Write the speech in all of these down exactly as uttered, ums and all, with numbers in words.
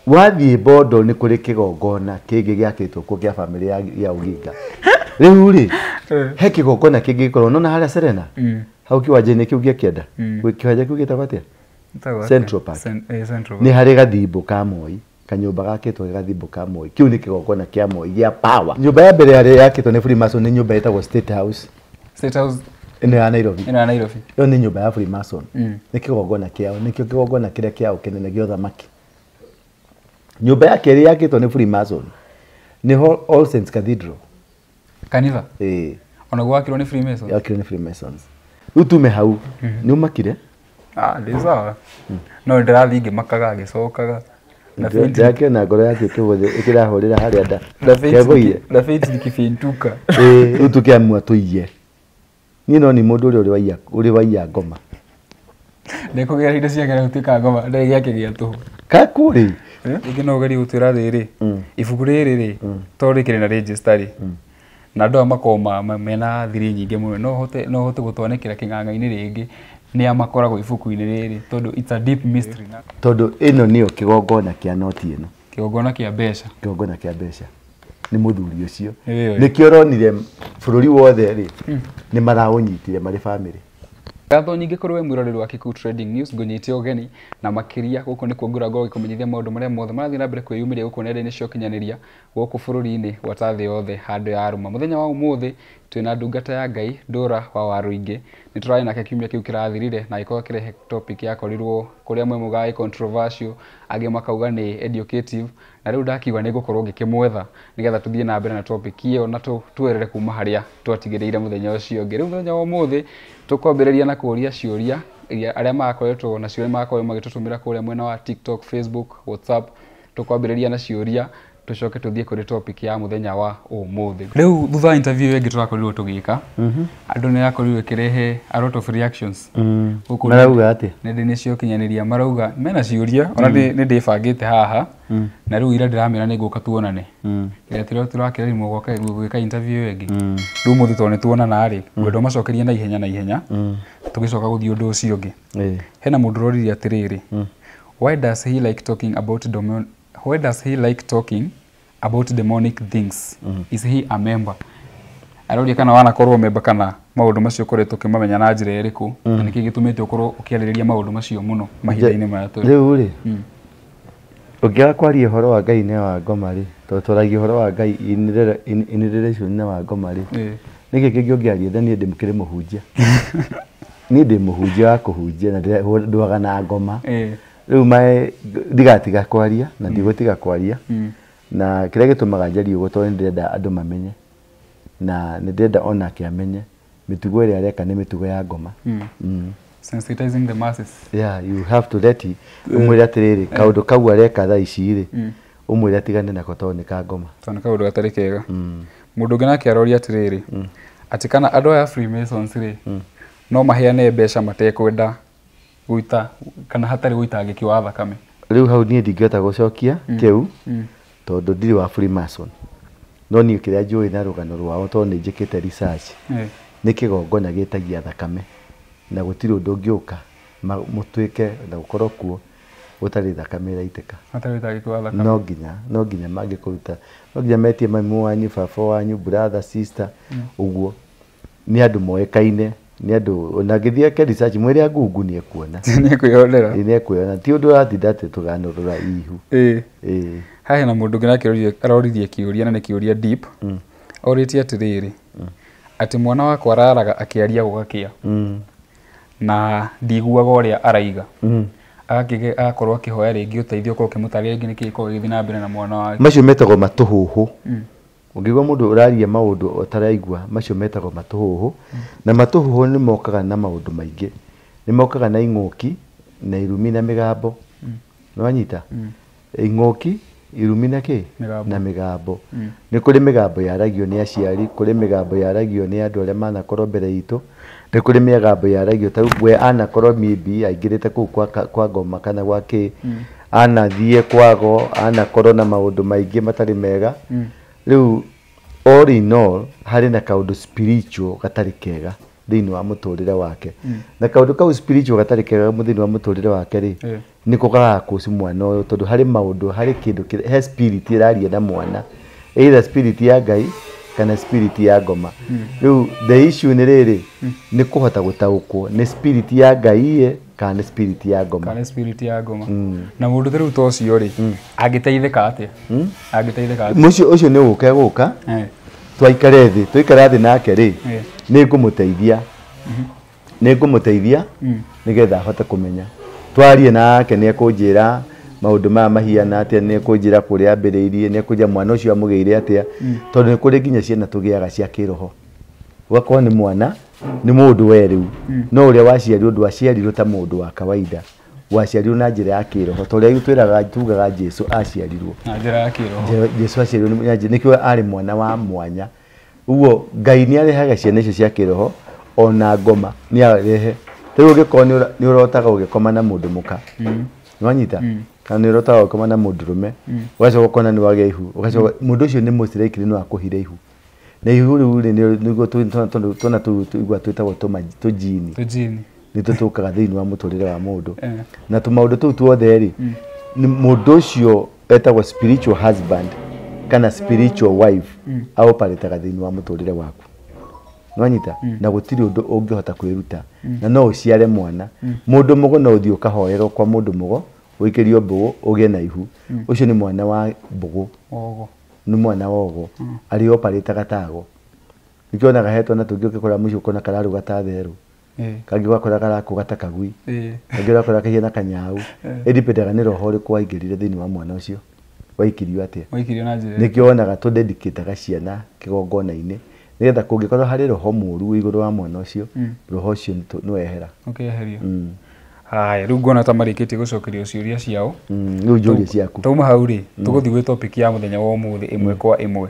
wathie bondo ni kuri kigongona kingi giakitwo ku kia family ya, ya Uginga riu ri he kigongona kingi korwo nona haria Serena mm. hau kiwanja-ini kiu giakienda mm. kiwanja kiu gitagwo atia Central Park Cent eh, Central ni hari gathimbo ka Moi kanyumba gakitwo gathimbo ka Moi kiu ni kigongona kia Moi gia power nyumba ya mbere hari yakitwo ni Freemason ni nyumba itagwo State House State House ino ya Nairobi ino ya Nairobi yo ni nyumba ya Freemason mm. ni kigongona kiao ni kigongona kiria kiao kinene gio thamaki nyumba yake iri yakitwo ni Freemason ni All Saints Cathedral kanitha eh ona gwakirwo ni Freemasons yakirwo ni Freemasons utume hau mm -hmm. ni umakire ah ndiza mm. no ndirathinge makaga gicokaga na feint yake na ngoro yake kibothe ikirahurira haria nda na feint dikifentuka eh utukiamua tuiye ni no ni mundu uri waiya uri waiya ngoma ndeko gera indo cia gera utika ngoma ndai yake gia tu ka kuri ingi no gari utira riri ibuku riri ri tori kire na register ri na ndo amakoma mena thiri nyinge muno no hote no hote gutwanekera king'ang'a-ini ringi ni amakoragwo ibuku-ini riri tondu it's a deep mystery na tondu ino niyo kigongona kia noti ino kigongona kia besha kigongona kia besha ni muthuri ucio ni kioronire bururi wothe ri ni maraũnyitire mari family Gatho nyingi korwe mwiroreri wa Kikuyu Trading News ngonyite ogeni na makiria guko ni kuongura ngoro ikumenyithia maundu maria mothe marathii na mbere kwiyumiria guko nenda-ini cio kinyaniria guku bururi-ini wa tathi yothe handu ya aruma muthenya wa umuthi twina ndungata ya Ngai Ndura wa Waruingi ni turai nake kiumia kiu kirathirire na iko kirehe topic yakorirwo kuria mwe mugai controversial age makauga ni educative na riu ndakiwa ni gukorwo ngikimwetha nigetha tuthie na mbere na topic iyo na tuerere kuma haria twatigiriire muthenya ucio ngi riu muthenya wa umuthi tukwambiriria na kuria ciuria aria makoretwo na ciuria makoretwo magitutumira kuria mwena wa TikTok, Facebook, WhatsApp tukwambiriria na ciuria tucoke tuthie kuri topic ya muthenya wa umuthi riu thutha interview yengi turakorirwo tugika mhm andu ni yakorirwo kirehe a lot of reactions mhm marauga ati nenda-ini cio kinyaniria marauga mena ciuria ona ni ndibangite haha na riu ira ndiramira ni nguka tuonane mhm etiro turakira rimwe gwaka gwika interview yengi riu muthi tone tuonana ri gwendo macokerie na ihenya na ihenya tugicoka guthii undu ucio ngi hena mundu roririe atiriri why does he like talking about demon why does he like talking about demonic things mm -hmm. is he a member aroria kana wana korwo member kana maundu macio koretwo kimamenya na njira iriku mm. na niki gitumite ukorwo ukiaririria maundu macio muno mahinda-ini maya tu riu ri ugia kwaria horo wa Ngai ne wa ngoma ri to toragia horo wa Ngai inirelation ne wa ngoma ri niki kingi ungiaria thani ndi mukire muhunjia ni ndi muhunjia wa kuhunjia na ndwaga na ngoma eh riu mai ndigatiga kwaria na ndigutiga kwaria na kiria gitumaga njari ugo to ndenda andu mamenye na ndenda ona kiamenye mitugo iri areka ni mitugo ya ngoma mm sensitizing the masses yeah you have to let it umwire atiriri kaundu kau areka tha ici ri umwire atigane nako to ni ka ngoma to ni kaundu gatari kega mundu ngina kiaroria atiriri ati kana andu ya Freemasons ri no maheane mbeca matekwenda guita kana hatari guitangiki wa thakame riu hau nie ndingeta gucokia kiu tondu ndiri wa Freemason no ni kiria njui na rugano rwao to ni njikite research ni kigongona gitagia thakame na gutiri undu ungiuka mutwike na gukorwo kuo utari thakame iraitika hatari guitangiki wa thakame no nginya no nginya magi kuruta no nginya metie maimu wanyu baba wanyu brother sister uguo ni andu moekaine ni andu ona githia ke research mwiri ya Google ni ekuona ni kwiyonera ni ekuona ti undu atinda ati tuganurura ihu eh eh hahe na mundu ngina kiroria aroririe kiuria na ni kiuria deep oritie atiriri ati mwana wakwa araraga akiaria gugakia na ndiguaga uria araiga agakige akorwo akihoya ringi uteithio ko kimutaria ringi niki ko githi na mbere na mwana wake macio metagwo matuhuhu ungigwa mundu uraria maundu utaraigwa macio metagwo matuhuhu na matuhuhu ni mokaga na maundu maingi ni mokaga na ing'uki na irumi na migambo no anyita ing'uki irumi na ki na migambo ni kuri migambo yaragio ni aciari kuri migambo yaragio ni andu aria manakorwo mbere itu ni kuri migambo yaragio ta we anakorwo maybe aingirite ku kwa kwa ngoma kana gwake anathie kwago anakorwo na maundu maingi matari mega riu all in all hari na kaundu spiritual gatari kega thiini wa muturire wake na kaundu kau spiritual gatari kega thiini wa muturire wake ri niko gagakuci mwana uyu tondu hari maundu hari kindu he spirit iraria na mwana either spirit ya Ngai kana spirit ya ngoma riu the issue ni riri ni kuhota gutaukwo ni spirit ya Ngai kana spirit ya ngoma kana spirit ya ngoma na mundu thiru tocio ri agiteithika atia agiteithika atia mucio ucio ni uke guka twaikare thi twaikare thi nake ri ni ngumuteithia ni ngumuteithia nigetha hote kumenya twarie nake ni ekunjira maundu ma mahiana atia ni ekunjira kuria ambiriirie ni ekunjira mwana ucio amugeire atia tondu ni kuri nginya ciana tugiaga cia kiroho ugakorwo ni mwana ni mundu we riu no uria waciarirwo ndwaciarirwo ta mundu wa kawaida waciarirwo na njira ya kiroho to uria twiraga tugaga Jesu aciarirwo na njira ya kiroho Jesu aciarirwo ni njira nikio ari mwana wa mwanya uguo Ngai ni arehaga ciana icio cia kiroho ona ngoma ni arehe riu ugikorwo ni urotaga ugikoma na mundu muka nwanyita kana ni urotaga ugikoma na mundu rume ugacoka ukona ni wage ihu ugacoka mundu ucio ni musirekire no akuhire ihu na ihu riu ni niguo tuna tuigua twitagwo tujini tujini ni tutukaga thiini wa muturire wa mundu na tu maundu tu tuothe ri ni mundu ucio etagwo spiritual husband kana spiritual wife au paritaga thiini wa muturire waku nwanyita na gutiri undu ungihota kwiruta na no uciare mwana mundu mugo no uthio kahoyerwo kwa mundu mugo uikirio mbugu ugie na ihu ucio ni mwana wa mbugu ogo ni mwana wogo ari oparitaga tago nikiona gahetwo na tungioke kora mucio kona kararu gatatheru eh kangi gwakora karako gatakagui eh kangi gwakora kahiena kanyau edipedaga ni roho ri kwaingirire thiini wa mwana ucio waikirio atia waikirio na njira nikionaga tu dedicate ciana kigongona-ini nigetha kungikorwo hari roho muru iguru wa mwana ucio roho ucio ni wehera okay herio haya riu ngona ta marikitie gucokerio ciuria ciao riu njuria ciaku tauma hau ri tuguthi gwi topic ya muthenya wa umuthi imwe kwa imwe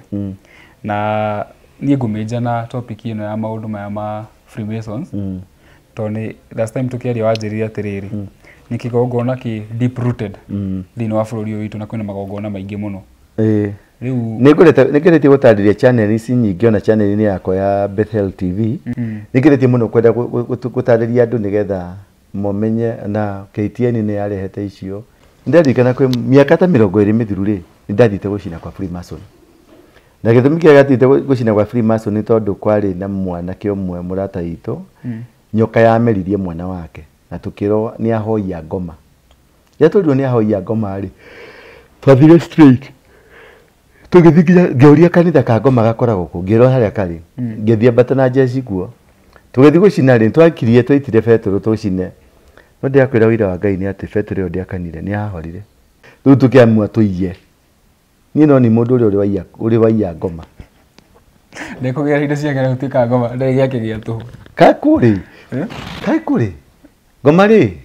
na nie ngumenja na topic ino ya maundu maya ma Freemasons toni last time tukiaria wanjirire atiriri ni kigongona ki deep rooted thiini wa bururi uyu witu na kwina magongona maingi muno eh riu ningurete ningirete gutariria channel ici nyingi ona channel ni yakwa ya Bethel T V ningirete muno kwenda gutariria andu nigetha momenye na K T N ni yarehete icio ndirikana kwe miaka ta mirongo iri mithiru ri ndathite gucina kwa Freemason na githumi kia gatite gucina kwa Freemason ni tondu kwari na mwana ki umwe murata itu nyoka yameririe mwana wake na tukiro ni ahoia ngoma yatulio ni ahoia ngoma ri twathire straight tugithikia ngeuria kanitha ka ngoma gakoragwo ku ngiro haria kari ngithia mbata na jeshi kuo tugithi gucina ri twakirie twaitire Petro tucine no ndiakwira wira wa Ngai ni ati Petro ndiakanire ni ahorire riu tukiamua tuiye ni no ni mundu uri uri wa uri wa ngoma ndikugira indo cia gara utika ngoma ndai yake gia tu kai kuri eh kai kuri ngoma ri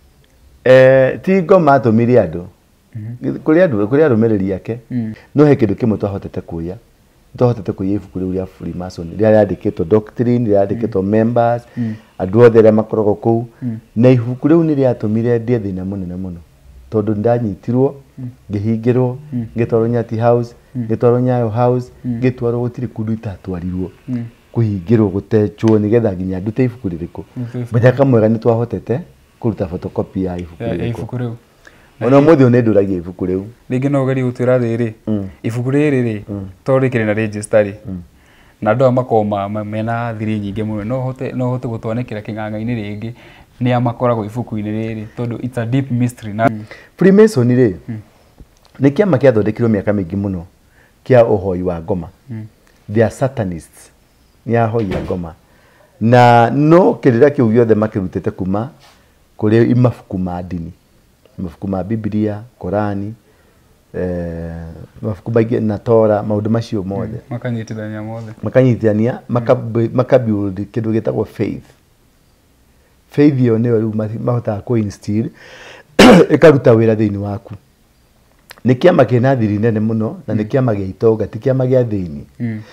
eh ti ngoma atumiri andu kuri andu kuri arumereri yake no he kindu kimwe twahotete kuya twahotete kuya ibuku riu ria Freemason ria yandikitwo doctrine ria yandikitwo members andu othe ria makoragwo kuu na ibuku riu ni riatumire ndie thina munene muno tondu ndanyitirwo ngihingirwo ngitwarwo Nyati House ngitwarwo Nyayo House ngitwarwo gutiri kundu itatwarirwo kuhingirwo gutechwo nigetha nginya ndute ibuku ririku muthaka mwega ni twahotete kuruta photocopy ya ibuku riu ona muthi one nduragia ibuku riu ringi no gari utira riri ibuku riri ri tori kire na register ri na ndo amakoma mena thiri nyingi muno no hote no hote gutwanekira king'ang'a-ini ringi ni amakoragwo ibuku-ini riri tondu it's a deep mystery na Freemason ri ni kiama kiathondekirwo miaka mingi muno kia uhoi wa ngoma they are satanists ni ahoi ya ngoma na no kirira kiu giothe makirutete kuma kuri imafuku ma dini mafuku ma Biblia Korani eh mafuku baigi na Tora maundu macio mothe makanyitithania mothe makanyitithania makabuild kindu gitagwo faith faith yo ni riu mahota ku instill ikaruta wira thiini waku ni kiama kina thiri nene muno na ni kiama gia itonga ti kiama gia thiini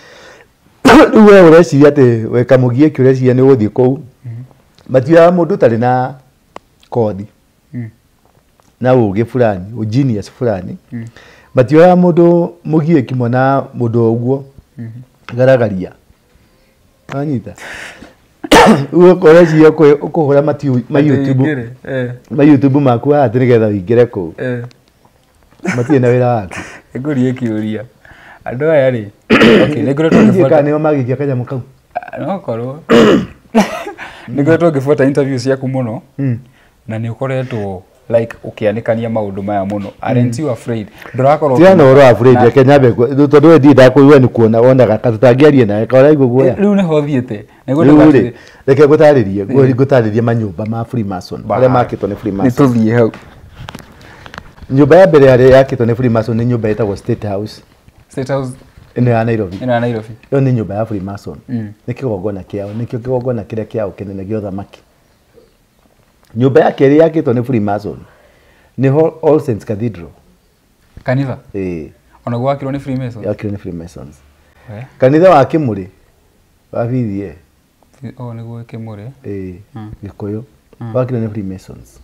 riu we ureciria ati weka mugie ki ureciria ni uguthie kou matia mundu tari na kodi na uge fulani o genius fulani matia mundu mugie ki mona mundu uguo garagaria anyita ugo koreji yoko ukohora mati ma YouTube eh ma YouTube maku ha tirigetha wingire ku eh mati na wira waku ekurie kiuria andu aya ri okay niguretwo ngifuata nio magikia kanyamu kau no korwo niguretwo ngifuata interviews yaku muno na ni ukoretwo like ukianikania maundu maya muno aren't you afraid ndurakorwo tia no ro afraid Kenya be tondu we ndi ndakuigwa ni kuona wona gatutangiarie nawe kora igwo guoya riu ni hothiete niguo reke gutaririe gutaririe manyumba ma Freemason bare makitwo ni Freemason ni tuthie hau nyumba ya mbere yari yakitwo ni Freemason ni nyumba etagwo State House State House ino ya Nairobi ino ya Nairobi yo ni nyumba ya Freemason ni kigongona kiao ni kigongona kiria kiao kinene gyo thamaki nyumba ya keri yakitwo ni Freemason ni All Saints Cathedral kanitha eh ona gwakirwo ni Freemasons yakirwo ni Freemasons eh kanitha wa Kimuri wabithie o ni gwe Kimuri eh Gikuyu wakirwo ni Freemasons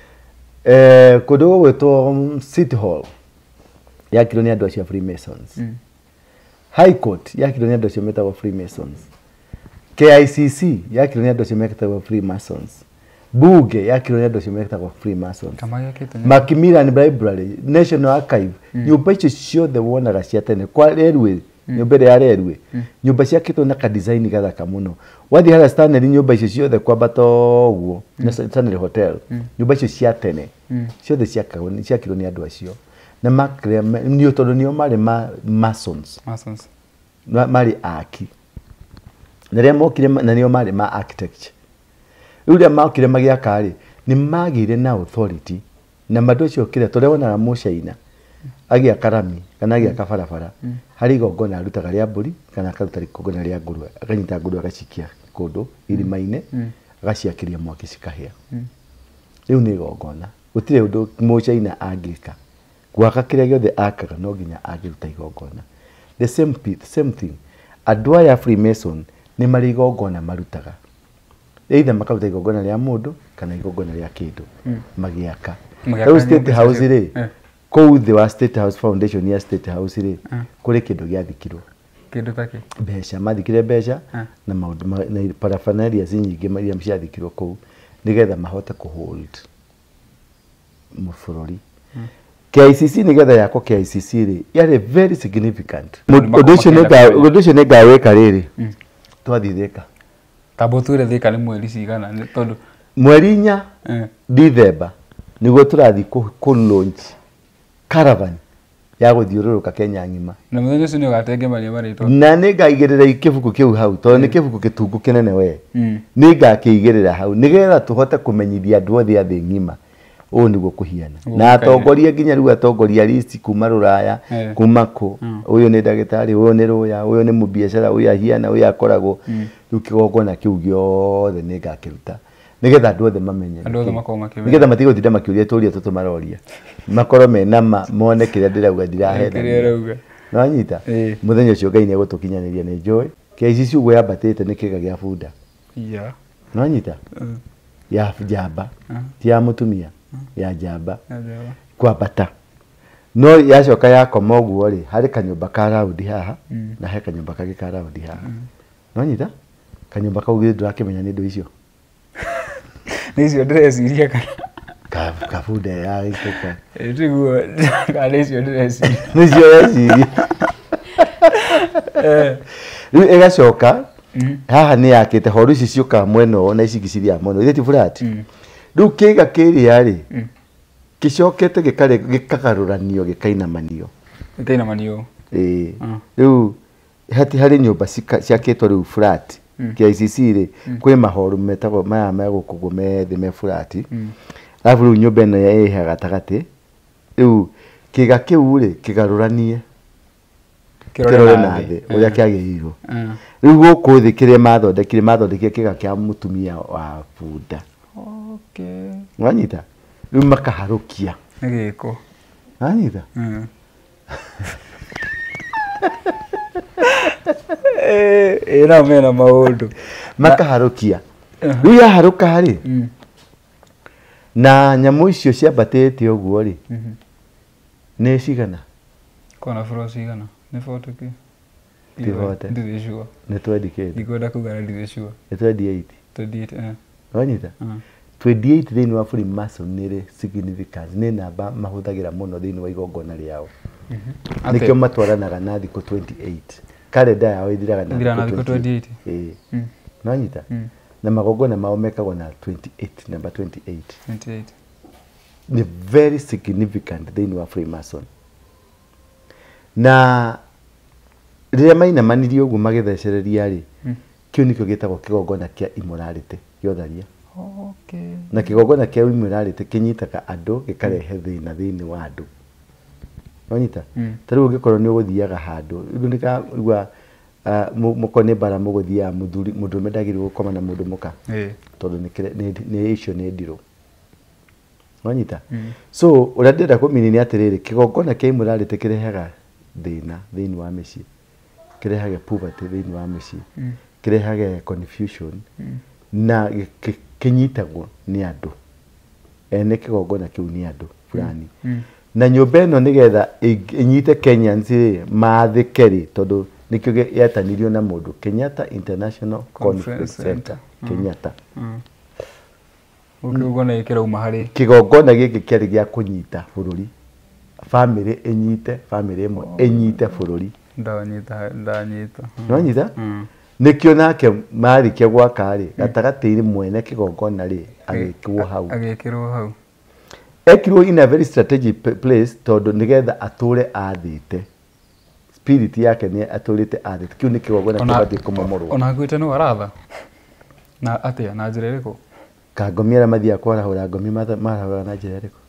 eh kudo gwetwo City Hall yakirwo ni andu acio Freemasons High Court yakirwo ni andu acio metagwo Freemasons K I C C yakirwo ni andu acio metagwo Freemasons Buge yakirwo ni andu acio metagwo Freemasons Macmillan Library National Archive nyumba icio ciothe wonaga cia tene kwa Railway nyumba ya Railway nyumba ciakitwo na ka design gathaka muno wathi hala Stanley nyumba icio ciothe kwambata uguo na Stanley Hotel nyumba icio cia tene ciothe ciakagwo ni ciakirwo ni andu acio na makre ni tondu nio mari ma masons masons mari aki na ria mokire na nio mari ma architecture uria mokire magiaka ri ni magire na authority na mandu acio kire turewona Muchaina agia karami kana agia kabarabara hari gongona arutaga ria mburi kana akaruta gongona ria ngurwe akanyita ngurwe agacikia kundu irimaine agaciakiria mwaki cikahia riu ni gongona gutire undu Muchaina angika gwaka kiria giothe akaga no nginya agiruta igongona the same pit same thing andu aya Freemason ni mari igongona marutaga either makaruta igongona ria mundu kana igongona ria kindu magiaka riu State House ri kou the wa State House Foundation ya State House ri kuri kindu giathikirwo kindu take besha mathikire besha na maundu na paraphernalia nyingi maria ciathikirwo kou nigetha mahote ku hold mufurori K I C C nigetha yako K I C C ri yari very significant audition ga audition ga weka riri twathithika taboture thika ni mweri cigana ni tondu mweri inya December niguo turathi ku launch caravan ya guthiururuka Kenya ngima na muthenya ucio ni ugatenge maria marito na ni ngaigirira ikibuku kiu hau tondu ni kibuku kitungu kinene we ni ngakiigirira hau nigetha tuhote kumenyithia andu othe athi ngima o niguo kuhiana na atongoria nginya riu atongoria list kuma Ruraya kuma ku uyu ni ndagitari uyu ni ruya uyu ni mubiashara uyu ahiana uyu akoragwo riu kigongona kiu giothe ni ngakiruta nigetha andu othe mamenye andu othe makoma makimenya nigetha matigo tinda makiuria turia tutumaroria makoro mena ma mone kiria ndirauga ndirahe kiria rauga no anyita muthenya ucio Ngai ni gutukinyaniria ni njoi K I C C ugo yabatite ni kiga gia bunda ya no anyita ya jamba ya mutumia ya jamba kwa bata no yacoka yakoma uguo ri hari kanyumba ka raundi haha na he kanyumba kagi ka raundi haha no anyita kanyumba kau githĩ ndurakimenya ni ndu icio ni icio ndĩreciria kana ka kabunda ya ikuka ndiguo kana icio ndĩreciria ni icio reciria eh riu igacoka haha ni yakite horu ici ciuka mweno na ici giciria mweno ile ti flat riu kiga kiria ri gicokete gikare gikagaruranio gikainamanio gikainamanio eh riu hati hari nyumba ciakitwo riu flat K I C C ri kwi mahoru metagwo maya ma gukugu methe me flat alafu riu nyumba ino ya iha gatagati riu kiga kiu ri kigaruranie kirore na thi uria kiagirirwo riu guku thi kiria mathondekire mathondekire kiga kia mutumia wa bunda okay wanyita riu makaharukia ni giko wanyita eh era mena maundu makaharukia riu ya haruka hari na nyamu icio ciambatite uguo ri ni cigana kona furo cigana ni forty ki Tivote. Ndithishua. Ni twenty k. Ndikwenda kugana ndithishua. Ni twenty eight. twenty-eight eh wanyita twenty-eight thĩinĩ wa Freemason nĩ significance nĩ namba mahũthagĩra mũno thĩinĩ wa igongona rĩao nĩkĩo matwaranaga na thikũ twenty-eight kalenda yao ĩthiraga na thikũ twenty-eight ĩĩ wanyita na magongona mao mekagwo na twenty-eight number twenty-eight twenty-eight ni very significant thĩinĩ wa Freemason na rĩrĩa mainamanirie ũguo magĩthecereria rĩ kĩu nĩkĩo gĩtagwo kĩgongona kĩa immorality gĩotharia okay na kĩgongona kĩa immorality kĩnyitaga andũ gĩkarehe thĩna thĩinĩ wa andũ wanyita ta rĩu ũngĩkorwo nĩ ũgũthiaga handũ rĩu nĩkaigua mũkone bara mũgũthiaga mũthuri mũndũ mendagĩrĩrwo gũkoma na mũndũ mũka tondũ nĩ icio nĩ ndirũ wanyita so ũrĩa ndĩrenda kũmini nĩ atĩrĩrĩ kĩgongona kĩa immorality kĩrehaga thĩna thĩinĩ wa mĩciĩ kĩrehaga poverty thĩinĩ wa mĩciĩ kĩrehaga confusion na kĩnyitagwo nĩ andũ ene kĩgongona kĩu nĩ andũ fulani na nyũmba ĩno nĩgetha ĩnyite Kenyans maathĩke rĩ tondũ nĩkĩo yetanirio na mũndũ Kenyatta International Conference Center Kenyatta kĩgongona gĩkĩ kĩrauma harĩ kĩgongona gĩkĩ kĩarĩ gĩa kũnyita bũrũri family ĩnyite family ĩmwe ĩnyite bũrũri ndanyita ndanyita ndanyita nikio nake marĩkia gwaka rĩ gatagatĩ-inĩ mwene kĩgongona rĩ agĩkirwo hau agĩkirwo hau ekirwo in a very strategic place tondũ nĩgetha atũre athĩte spirit yake nĩ atũrĩte athĩte kĩu nĩ kĩgongona kĩbatie kũmomorwo ona gwĩte no aratha na atĩa na njĩra ĩrĩkũ kangomi arĩa mathiaga kwarahũra ngomi marahũra na njĩra ĩrĩkũ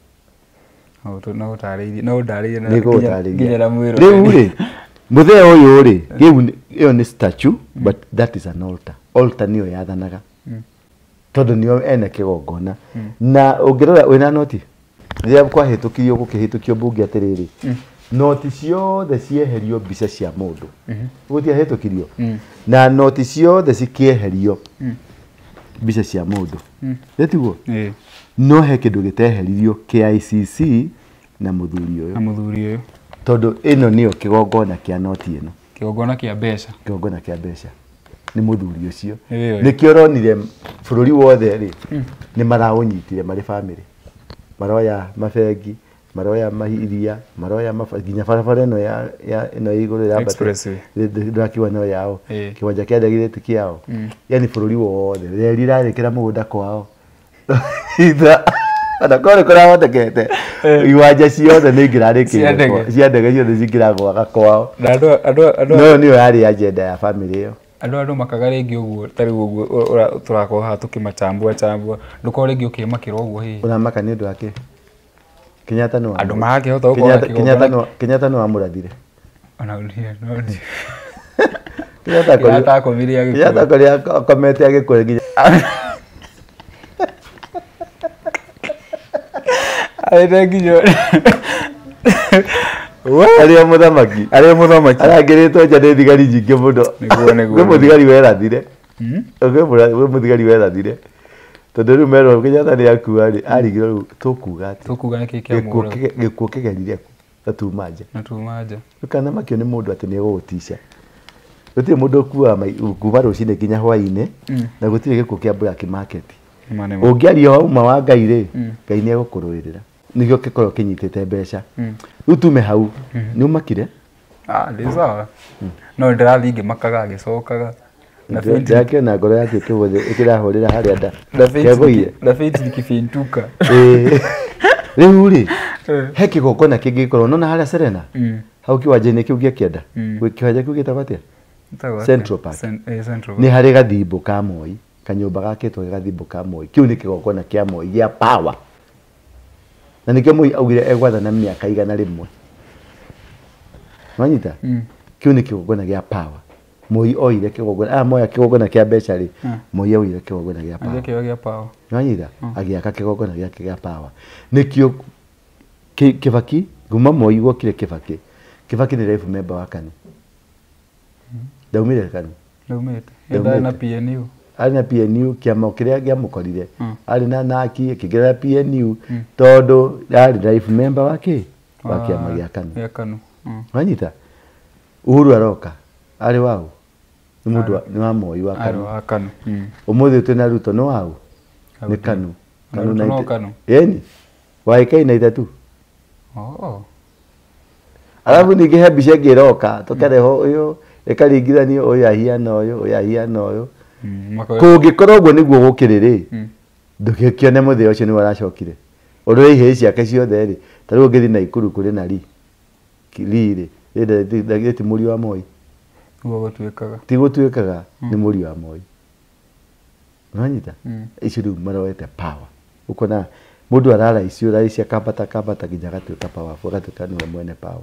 no ũtarĩirie no ũndarĩirie na nginya na mwĩrĩ rĩu rĩ mũthee ũyũ rĩ ĩyo nĩ statue but that is an altar altar nĩyo yathanaga tondũ nĩyo ene kĩgongona na ũngĩrora wĩna noti rĩrĩa kwahĩtũkirio gũkĩhĩtũkio mbunge atĩrĩrĩ noti ciothe cieherio mbica cia mũndũ gũtiahĩtũkirio na noti ciothe cikĩeherio mbica cia mũndũ retiguo no he kĩndũ gĩteheririo K I C C na mũthuri ũyũ na mũthuri ũyũ tondũ ĩno nĩyo kĩgongona kĩa noti ĩno kĩgongona kĩa mbeca kĩgongona kĩa mbeca nĩ mũthuri ũcio nĩkĩo ronire bũrũri wothe rĩ nĩ maraũnyitire marĩ family maroya mabengi maroya mahiria maroya nginya barabara ĩno ya ĩno igũrũ ya expressway ndakiwa no yao kiwanja kĩa ndagĩrĩti kĩao yani bũrũri wothe reri rarĩkĩra mũgũnda kwao itha ana kore kũrahotekete iwanja ciothe nĩ ingĩrarĩkĩire cia ndege ciothe cingĩragwaga kwao andũ andũ andũ no nĩyo yarĩ agenda ya family ĩyo andũ andũ makaga rĩngĩ ũguo tarĩ ũguo tũrakorwo haha tũkĩmachambua chambua ndũkorwo rĩngĩ ũkĩmakĩra ũguo hihi ũramaka nĩ ũndũ wake Kenyatta no andũ magakĩhota gũkorwo Kenyatta no Kenyatta no amũrathire ona ndio no ndio Kenyatta ko Kenyatta akomirie agĩkũa Kenyatta ko rĩa komete agĩkũa nginya aire nginya arĩa mũthamaki arĩa mũthamaki arangĩrĩtwo nja nĩ thigari nyingĩ mũno nĩguo nĩguo we mũthigari werathire we mũthigari werathire tondũ rĩu merwo Kenyatta nĩ akua rĩ arigirwo rĩu tũkuga atĩ tũkuga nĩkĩ kĩa mũgũra gĩkuũ kĩgerire na tuma nja na tuma nja kana makio nĩ mũndũ atĩ nĩ egũgũticia gũtirĩ mũndũ ũkua kuma rũcinĩ nginya hwaĩ-inĩ na gũtirĩ gĩkuũ kĩa Black Market ũngĩaria wauma wa Ngai rĩ Ngai nĩ egũkũrũĩrĩra nĩkĩo gĩkorwo kĩnyitĩte mbeca rĩu tume hau nĩ ũmakire ah ndĩ sawa no ndĩrathiĩ ngĩmakaga ngĩcokaga na yake na ngoro yake kĩgothe ĩkĩrahũrĩra harĩa nda kĩagũire na fiti nikibintuka rĩu rĩ he kĩgongona kĩngĩkorwo nona harĩa Serena hau kĩwanja-inĩ kĩu gĩa kĩanda kĩwanja kĩu gĩtagwo atĩa Central Park nĩ harĩ gathimbo ka Moi kanyũmba gakĩtwo gathimbo ka Moi kĩu nĩ kĩgongona kĩa Moi gĩa power na nĩkĩo Moi augire egwathana mĩaka igana rĩmwe wanyita kĩu nĩ kĩgongona gĩa power Moi oire kĩgongona ah Moi kĩgongona kĩa mbeca rĩ Moi oire kĩgongona gĩa power agĩkĩo gĩa power wanyita agĩaka kĩgongona gĩake gĩa power nĩkĩo Kibaki kuma Moi gũkire Kibaki Kibaki nĩ life member wa KANU ndaumire KANU ndaumite na P N U arĩ na P N U kĩama kĩrĩa gĩamũkorire arĩ na naki kĩgera P N U tondũ arĩ life member wa kĩ wa kĩama gĩa KANU gĩa KANU wanyita Uhuru aroka arĩ wao ni mundu ni wa Moi wa Kanu wa Kanu umuthi twina Ruto no wau ni Kanu Kanu no Kanu yani waika na itatu oh alafu ningihe mbica ngiroka tukareho uyu ikaringithanio uyu ahiana uyu uyu ahiana uyu kungikorwo guo niguo gukiriri ndukikione muthia ucio ni waracokire urure ihe ciake ciothe ri tariu ngithi na Ikuru kuri na ri riri riri ti muri wa Moi guo gutwikaga ti gutwikaga ni muri wa Moi nanyita icio riu maroete power ukona mundu arara icio raicia kambata kambata nginya gatuika powerful gatuika niwe mwene power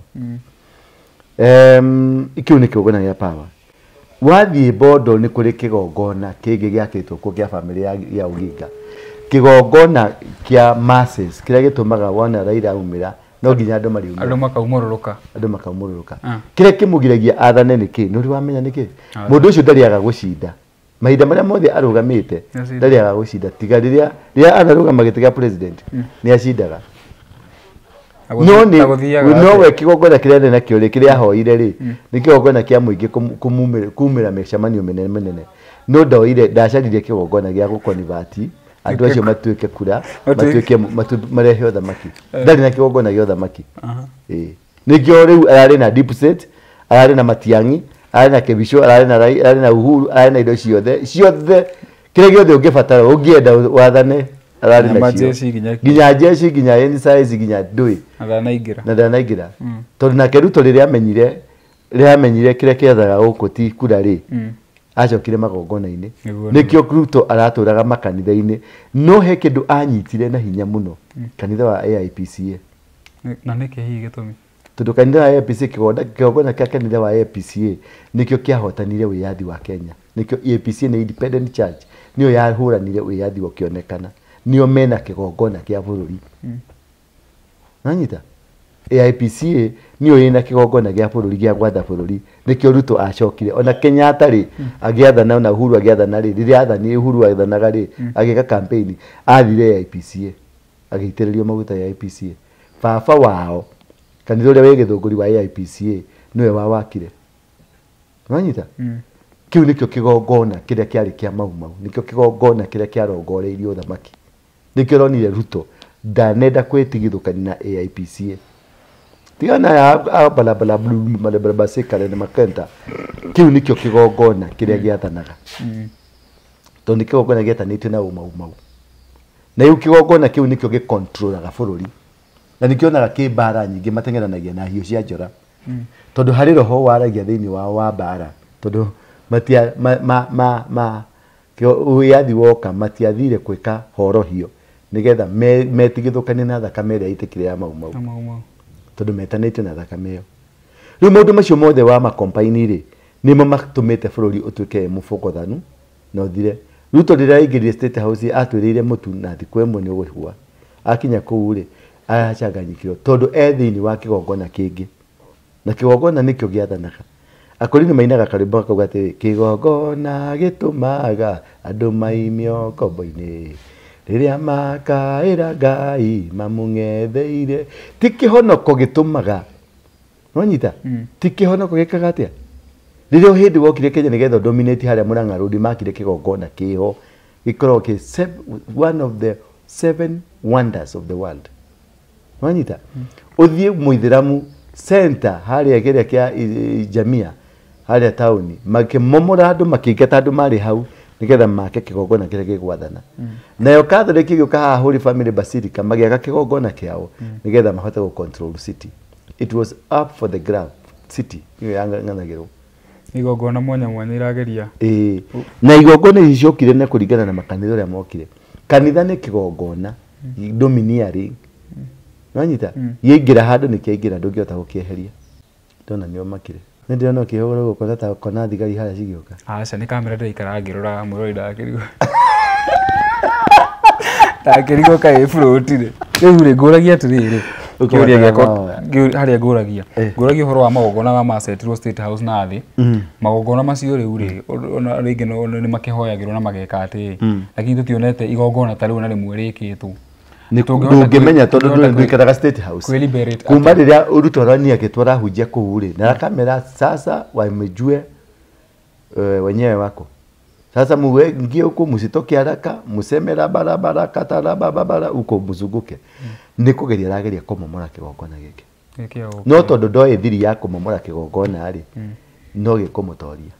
em ikiu ni kiugona ya power wathie bondo ni kuri kigongona kingi giakitwo ku kia family ya, ya Uginga kigongona kia masses kiria gitumaga wona Raila umira no nginya andu mari umira andu makaumururuka andu makaumururuka kiria kimugiragia athane niki nuri wamenya niki mundu ucio ndariaga gucinda mahinda maria mothe arugamite ndariaga gucinda tiga riria riria anaruga giti gia president ni acindaga no ni no we kigongona kiria nene nakio ri kiria hoire ri ni kigongona kia muingi kumumira kumira meshamanio menene menene no ndoire ndacaririe kigongona gia gukonivati andu acio matuike kura matuike marehe othamaki ndari na kigongona gia othamaki eh nikio riu arari na deep state arari na Matiang'i arari na Kebisho arari na Rai arari na Uhuru arari na indo ciothe ciothe kiria giothe ungibatara ungienda wathane arari na cio ginya jeshi ginya N S I S ginya ndui na naingira na naingira tondu na Keruto riria amenyire riria amenyire kiria kiathaga guku ti kura ri acokire magongona-ini nikio Ruto araturaga makanitha-ini no he kindu anyitire na hinya muno kanitha wa A I P C A na niki hihi gitumi tondu kanitha wa A I P C A kigongona kigongona kia kanitha wa A I P C A nikio kiahotanire wiyathi wa Kenya nikio A I P C A ni independent church niyo yahuranire wiyathi ukionekana niyo mena kigongona kia bururi nanyita A I P C A niyo ina kigongona gia bururi gia gwatha bururi nikio Ruto acokire ona Kenyatta ri agiathana na Uhuru agiathana ri riria athani Uhuru agiathanaga ri agika campaign athire A I P C A agitiririo maguta ya A I P C A baba wao kanitha uria wi githunguri wa A I P C A niwe wa wakire nanyita kiu nikio kigongona kiria kiari kia mau mau nikio kigongona kiria kiarongoreirio thamaki nikio ronire Ruto ndanenda kwitigithukania na A I P C A tigana ya bala bala blue bala bala basikale na makenta kiu nikio kigongona kiria giathanaga to nikio kigongona giatanite na uma uma na iu kigongona kiu nikio gicontrolaga bururi na nikio naga kibara nyingi matengeranagia na hiu cia njora tondu hari roho waragia thiini wa wa bara tondu matia ma ma ma, ma uyathi woka matiathire kwika horohio nigetha metigithukanie na thakame iria itikire ya mau mau tondu metanite na thakame iyo riu maundu macio mothe wa makompaini ri nimo matumite bururi utuike mufokothanu no thire Ruto riria ingirire State House atwirire mutu na thiku imwe ni ugurihua akinya kuu ri aracanganyikirwo tondu e thiini wa kigongona kingi na kigongona nikio giathanaga akorini mainaga karimbo kauga ati kigongona gitumaga andu maimio kombo-ini riria makaira Ngai mamung'etheire ti kihonoko gitumaga nonyita ti kihonoko gikaga atia riria hindi wokire Kenya nigetha dominate haria Murang'a Road makire kigongona kiho gikorwo ki one of the seven wonders of the world nonyita uthie muithiramu center haria kiria kia Jamia haria tauni makimomora andu makingeta andu mari hau nigetha make kigongona kiria gigwathana nayo Catholic gioka haha Holy Family Basilica magiaka kigongona kiao nigetha mahote go control city. It was up for the grab city iyo yanganagirwo igongona mwanya mwanya irageria eh na igongona icokire na kuringana na makanitha uria mokire kanitha ni kigongona domineering nanyita yingira handu nikiingira ndungiota gukieheria ndona nio makire ndio no kihoro gukora ta kona thigari haria cigioka aca ni kamera ndaikara ngirora mwirori ndakirigo ndakirigo kai frotire riu ri nguragia atiriri ukiuria giako haria nguragia nguragia horo wa magongona ma masetirwo State House na thi magongona macio riu ri ona ringi no ni makihoyagirwo na mageka ati lakini tutionete igongona ta riu na rimwe rikitwo ndungimenya tondu ndwikaraga State House kuma riria Ruto rani agitwara hunjia kuu ri na kamera sasa wamejue uh, wenyewe wako. Sasa muingie huko, msitoke haraka, msemera barabara katara barabara huko mzunguke. Mm. Niko geria rageria komomora kigongona giki. Giki okay. No tondu ndoe thiri ya komomora kigongona ari. Mm. No gikumutoria.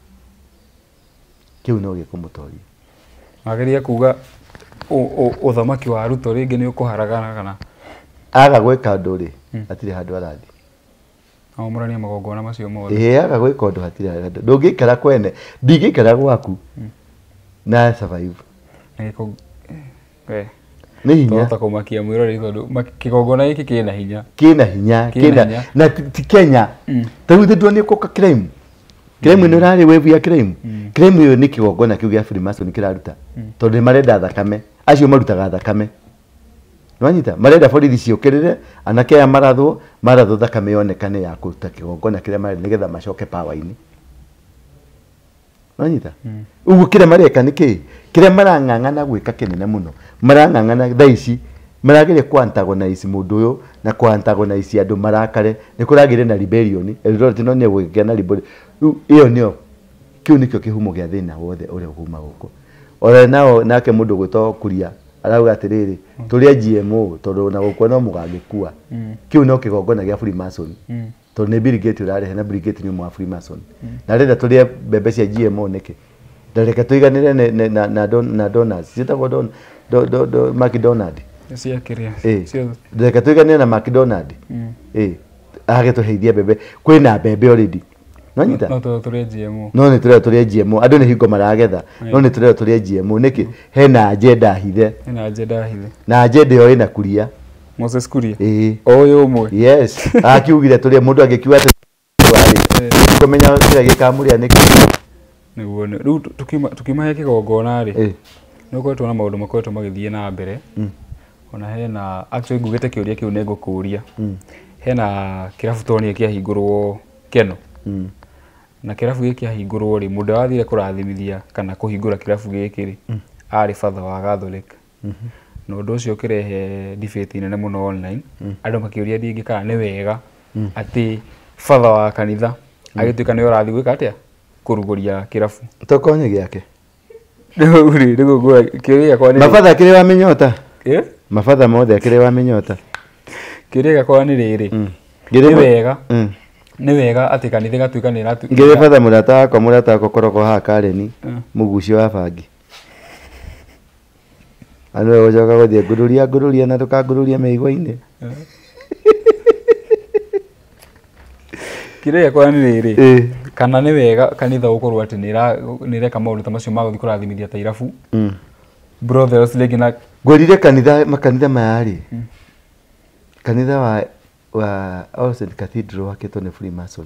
Kiu no gikumutoria. Ageria kuga uthamaki wa Ruto ringi ni ukuharagana kana aga gwika undu ri atire handu arathi. Amurania magongona macio mothe. Eh aga gwika undu hatire handu. Ndungikara kwene, ndingikara gwaku. Mm. Na survive. Niko eh ni hinya tota kumakia mwirori tondu kigongona giki kina hinya kina hinya kina na ti Kenya taru thitu ni koka crime crime ni rari wevu ya crime crime yo ni kigongona kiu gya Freemason kiraruta tondu marenda thakame acio marutaga thakame nwanyita marenda borithi ciukirire anake ya marathwo marathwo thakame yonekane ya kuruta kigongona kiria mari nigetha macoke power-ini nwanyita ugu kire mareka niki kire marang'ang'ana gwika kinene muno marang'ang'ana thaici marageria ku antagonize mundu uyu na ku antagonize andu marakare ni kuragire na rebellion Eldoret no ne gwikana na rebellion iyo nio kiu nikio kihumo gya thina wothe uri huma guko ora nao nake mundu gwito kuria arauga atiriri turia G M O tondu na gukwa no mugangikua kiu no kigongona gya Freemason tondu ni Bill Gates urarehe na Bill Gates ni mwa Freemason na renda turia bebe cia G M O niki ndareka tuiganire na na na donors citagwo don do do do McDonald cia kiria cio ndareka tuiganire na McDonald eh age tuheithia bebe kwina bebe already nonyita no to turia G M O no ni turia turia G M O andu ni hingo maragetha no ni turia turia G M O niki hena agenda hithe hena agenda hithe na agenda yo ina kuria Moses Kuria eh oyo umwe yes akiugire turia mundu agikiwa ati kumenya kira gikamuria niki niguo riu tukima tukimahe kigongona ri eh nuko tuona maundu makoretwo magithie na mbere ona hena actually ngugite kiuria kiu ne ngukuria hena kirabu toni kiahingurwo Keno na kirabu giki kiahingurwo ri mundu wathire kurathimithia kana kuhingura kirabu giki ri ari father wa Catholic no undu ucio kirehe debate nene muno online andu makiuria dingi kana ni wega ati father wa kanitha agituika ni urathi gwika atia kuruguria kirabu tokonye giake uri ndigo gura kiria kwa ni mafadha kire wa minyota eh mafadha mothe kire wa minyota kiria kwa ni riri ni wega ni wega ati kanitha gatuika ni ratu ngire fatha murata wako murata wako koroko ha Kareni mugucio wa bangi anu ojoka guthie ngururia ngururia na tukangururia meigwa-ini kiria kwa ni riri kana ni wega kanitha gukorwo ati ni reka maundu ta macio maguthi kurathimithia ta irabu brothers legina ngorire kanitha makanitha mayari kanitha wa wa All Saints Cathedral wakitwo ni Freemason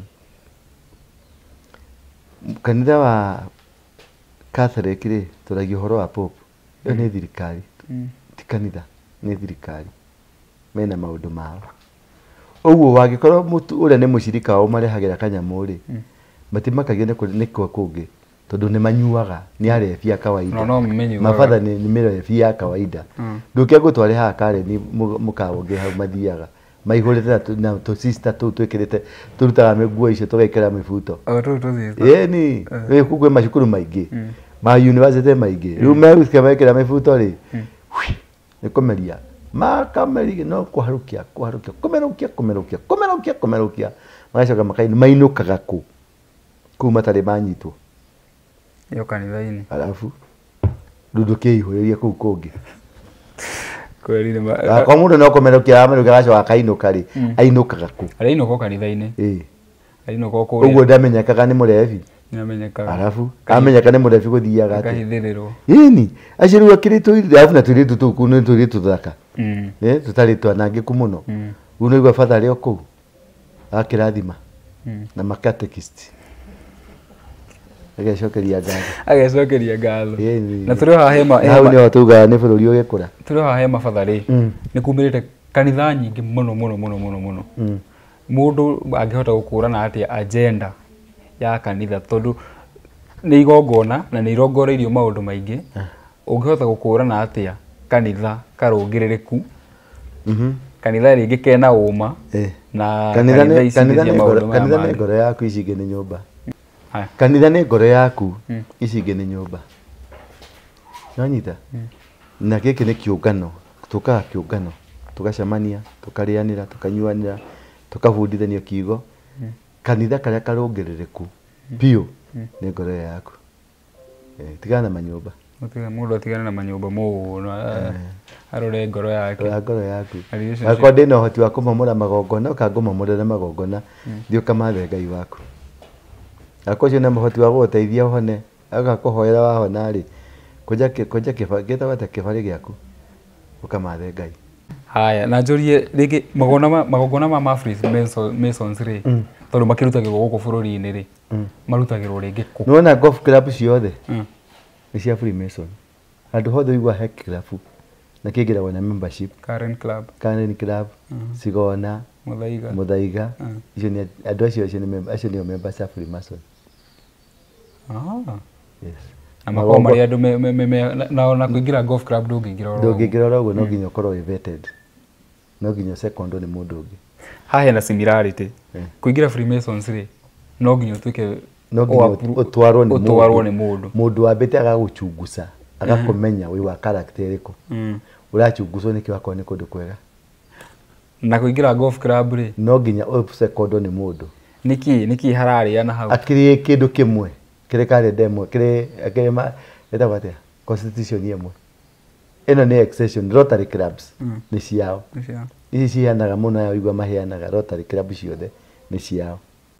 kanitha wa Catholic ri turagi horo wa Pope yo ni thirikari ti kanitha ni thirikari mena maundu mao oguo wagikorwo mutu uria ni mucirika wao marehagira kanyamu ri matimakagie ni kwa kungi tondu ni manyuaga ni arefia kawaida no no menyu mafadha ni ni mirefia kawaida ndukia gutware ha Kareni mukaonge hau mathiaga maihurite na to sister tu twikirite turutaga miguo icio tugekera mibuto o tu tu eh ni we kugwe macukuru maingi ma university maingi riu meruke mekera mibuto ri ni komeria ma kameri no kuharukia kuharukia kumerukia kumerukia kumerukia kumerukia magacoka makaini mainukaga ku kuma tari manyitwo yo kanitha-ini alafu nduduke ihuriria kuu kungi kweli ni kwa mundu no komerukia ameruka gacoka akainuka ri ainukaga ku ariinuka kanitha-ini eh ariinuka ku uguo ndamenyekaga ni murevi namenyekaga alafu amenyeka ni murevi guthiaga ati kahithirirwo ini aciru akiritu alafu na turitu tu kunu turitu thaka mm eh tutari twanangiku muno uno igwa father ri oku akirathima na makatekist agecokeria ngatho agecokeria ngatho na na turi ha hema hau ni otuga ni bururi ugikura turi ha hema father ri ni kumirite kanitha nyingi muno muno muno muno muno mundu angihota gukurana atia agenda ya kanitha tondu ni igongona na ni irongoreirio maundu maingi ungihota gukurana atia kanitha karungiririku mhm kanitha ringi kena uma eh na kanitha ni kanitha ni kanitha ni ngoro yaku icingi ni nyumba Haya. Kanitha nĩ ngoro yaku, ici ingĩ nĩ nyũmba. Nanyita? Na gĩkĩ nĩ kĩũngano, tũkaga kĩũngano, tũgacemania, tũkarĩanĩra, tũkanyuanĩra, tũkabundithanio kiugo. Kanitha karĩa karũngĩrĩrĩku biũ nĩ ngoro yaku. Eh, tigana na manyũmba. Mũtiga mũndũ atigana na manyũmba mũno. Arore ngoro yake. Arore ngoro yaku. Akwa ndĩna ũhoti wa kũmomora magongona, ũkangũmomorera magongona, thiĩ ũkamathe Ngai waku. Akwa ũcio na mũhoti wa gũgũteithia ũhone, agakũhoera wahona rĩ, kũnja kũnja kĩbagĩta wata kĩbarĩ gĩaku, ũkamathe Ngai. Haya, na njũrie rĩngĩ magongona magongona ma Mafris Masons rĩ, tondũ makĩrutagĩrwo gũkũ bũrũri-inĩ rĩ, marutagĩrwo rĩngĩ kũ. Nĩwona golf club ciothe nĩ cia Freemason. Handũ hothe uigua he club na kĩingĩragwo na membership. Karen Club. Karen Club, Sigona, Muthaiga. Muthaiga. Icio nĩ andũ acio acio nĩ acio nĩo members a Freemason. Ah. Yes. Na makao marĩ andũ me me me na ona kũingĩra golf club ndũngĩingĩra oro. Ndũngĩingĩra oro ũguo, no nginya ũkorwo wĩ vetted. No nginya second nĩ mũndũ ũngĩ. Haha hena similarity. Kũingĩra Freemasons rĩ, no nginya ũtuĩke no nginya ũtwarwo nĩ ũtwarwo nĩ mũndũ. Mũndũ wambĩte agagũchungusa, agakũmenya wĩ wa character ĩrĩkũ. Ũrachunguswo nĩ kĩo akorwo nĩ kũndũ kwega. Na kũingĩra golf club rĩ, no nginya second nĩ mũndũ. Niki niki hararĩa na hau. Akĩrĩ kĩndũ kĩmwe, kĩrĩ kalenda ĩmwe, kĩrĩ kĩrĩ etagwo atĩa? Constitution ĩmwe. Ĩno nĩ exception, Rotary clubs nĩ ciao. Nĩ ciao. Ici ciheanaga mũno ya uigua maheanaga Rotary club ciothe nĩ ciao.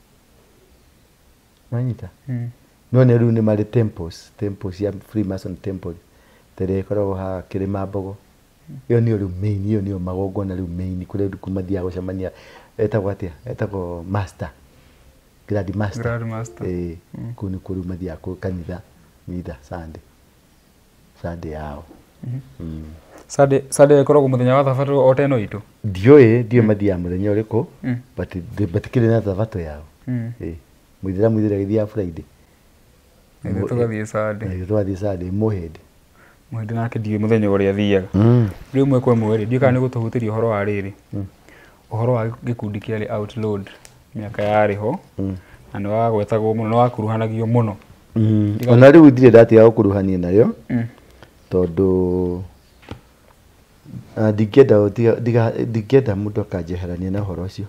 Manyita? No nĩ rĩu nĩ marĩ temples, temples ya Freemason temple. Tere koragwo ha Kĩrĩma Mbogo. Iyo nĩyo rĩu main, iyo nĩyo magongona rĩu main kũrĩa andũ mathiaga gũcemania. Etagwo atĩa? Etagwo master. Grand master. Grand master. Eh, kũu nĩ kũrĩa mathiaga kũ kanitha mitha Sunday. Sunday yao. Sunday Sunday koragwo mũthenya wa thabatũ o teno itũ. Ndiũĩ, ndiũĩ mathiaga mũthenya ũrĩkũ, but batikĩrĩ na thabatũ yao. Eh, Mũithĩramu mũithĩra gĩthiaga Friday. Nĩ tũgathiĩ Sunday. Nĩ tũgathiĩ Sunday mũhĩndĩ. Mũhĩndĩ nake ndiũĩ mũthenya ũrĩa athiaga. Rĩu mwe kwa mwe rĩ, ndiũĩ kana nĩ gũtũhutĩria ũhoro wa rĩrĩ. Ũhoro wa gĩkundi kĩarĩ outlawed mĩaka yarĩ ho, na nĩ wagwetagwo mũno, nĩ wakuruhanagio mũno. Ona rĩu ndirĩ ndatiga gũkuruhania nayo, tondũ ndingĩenda ndingĩenda mũndũ akanjeherania na ũhoro ũcio.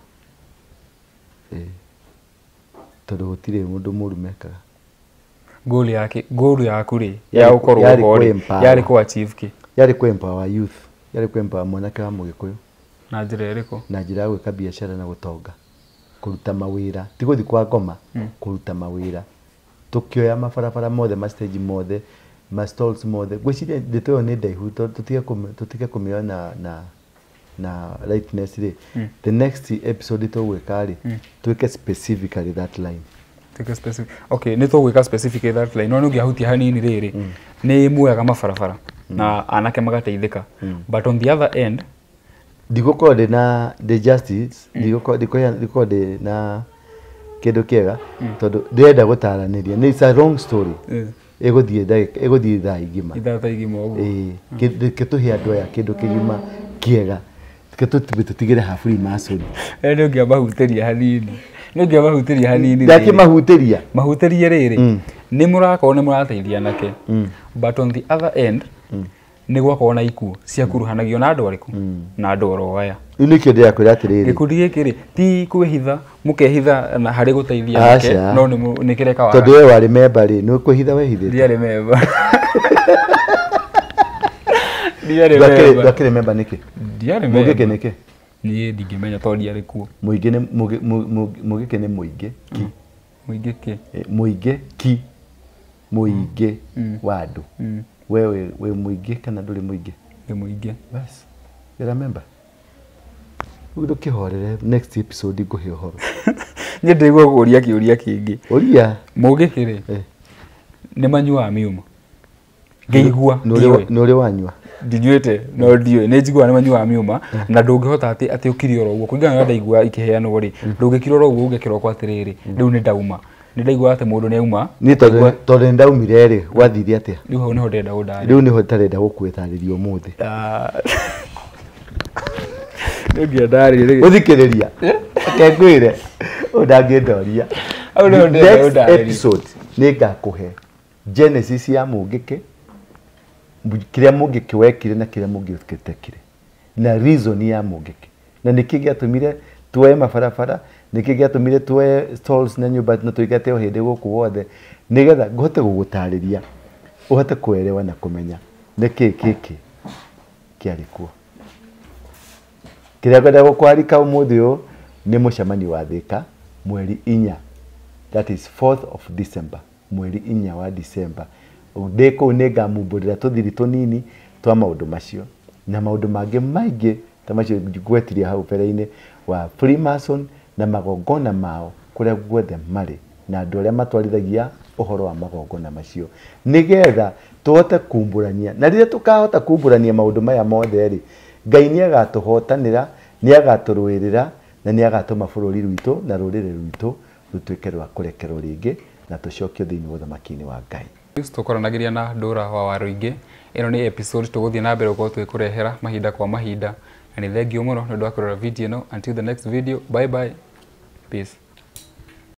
Tondũ gũtirĩ mũndũ mũru mekaga. Goal yake, goal yaku rĩ, ya gũkorwo ho yarĩ kũ achieve kĩ? Yarĩ kũ empower youth, yarĩ kũ empower mwanake wa Mũgĩkũyũ. Na njĩra ĩrĩkũ? Na njĩra ya gwĩka biacara na gũtonga, kũruta mawĩra, ti gũthiĩ kwa ngoma, kũruta mawĩra. Tukioya mabarabara mothe, ma stage mothe, ma stalls mothe. Gwĩciria ndeto ĩyo nĩ ndaihu, tutige tutige kũmĩoya na na na rightness rĩ. The next episode tũgwĩka rĩ, twĩke specifically that line. Twĩke specific. Okay, nĩ tũgwĩka specifically that line. No nĩ ũngĩahutia hanini rĩrĩ, nĩ muoyaga mabarabara na anake magateithĩka. But on the other end, ndigũkorwo ndĩ na the justice, ndigũkorwo ndĩ na kĩndũ kĩega, tondũ ndĩrenda gũtaranĩria. It's a wrong story. Ĩgũthiĩ ndagĩka, ĩgũthiĩ thaa igima. Ithaa thaa igima ũguo. Ĩĩ, kĩtũhe andũ aya kĩndũ kĩgima kĩega. Tutigĩre ha Freemason. Nĩ ũngĩamahutĩria hanini. Nĩ ũngĩamahutĩria hanini. Ndakĩmahutĩria. Mahutĩrie rĩrĩ, nĩ mũrakorwo nĩ mũrateithia nake. But on the other end, nĩ gwakorwo na ikuũ ciakuruhanagio na andũ arĩkũ? Na andũ oro aya. Rĩu nĩkĩo ndĩrakwĩra atĩrĩrĩ. Gĩkundi gĩkĩ rĩ, ti kwĩhitha, mũkehitha na harĩ gũteithia nake, no nĩ kĩreka waga. Tondũ we warĩ member rĩ, nĩ kwĩhitha wehithĩte. Ndiarĩ member. Ndiarĩ member. Ndakĩrĩ member nĩkĩ? Ndiarĩ member. Mũgĩkĩ nĩkĩ? Niĩ ndingĩmenya tondũ ndiarĩ kuo. Mũingĩ nĩ mũgĩkĩ nĩ mũingĩ ki. Mũingĩ ki. Mũingĩ ki. Mũingĩ wa andũ. Wewe we mũingĩ kana ndũrĩ mũingĩ? Nĩ mũingĩ. Bas. You're a member. Ũguo kĩhorere next episode ngũhe ũhoro. Niĩ ndĩgwa kũria kĩũria kĩngĩ. Ũria. Mũgĩkĩ rĩ. Nĩ manyuaga miuma. Ngĩigua. Nĩ ũrĩ wanyua. Ndijuĩte no ndiũĩ, nĩ njiguaga nĩ manyuaga miuma na ndũngĩhota atĩ atĩ ũkiri oro ũguo. Kũringana na ndaigua ikĩheanwo rĩ, ndũngĩkira oro ũguo uge kĩroko atĩrĩrĩ. Rĩu nĩ ndauma. Nĩ ndaigua atĩ mũndũ nĩ auma. Nĩ tondũ tondũ nĩ ndaumire rĩ, wathiire atĩa? Rĩu hau nĩho ndĩrenda gũndarĩria. Rĩu nĩho ndarenda gũkwĩtarĩria ũmũthĩ. Nĩ ngĩendarĩria. Ũthikĩrĩria. Akengwĩre ũndangĩndoria. next episode ningakuhe genesis ya Mungiki, kiria Mungiki wekire na kiria Mungiki utekire, na reason ya Mungiki, na niki giatumire tuoe mabarabara, niki giatumire tuoe stalls na nyumba na tuigate o hindi guku wothe, nigetha ngote gugutariria uhote kuelewa na kumenya niki kiki kiari kuo. Kiria ngwenda gukwarika umuthi uyu ni mucemani wa Thika mweri inya, that is fourth of December, mweri inya wa December. Ndiko nega mumburira tuthiri tunini twa maundu macio na maundu mangi maingi ta macio gwetiria hau mbere-ini wa Freemason na magongona mao kuria guothe mari na andu aria matwarithagia uhoro wa magongona macio, nigetha tuhote kumburania, na riria tukahota kumburania maundu maya mothe ri Ngai ni agatuhotanira, ni agaturwirira na ni agatuma bururi rwitu na rurire rwitu rutuike rwa kurekerwo ringi na tucokio thiini wa uthamaki-ini wa Ngai. Tukoranagiria na Ndura wa Waruingi. Ino ni episode tuguthie na mbere uko twikurehera mahinda kwa mahinda, na ni thengio muno ni ndu wa kurora video ino. Until the next video, bye bye, peace.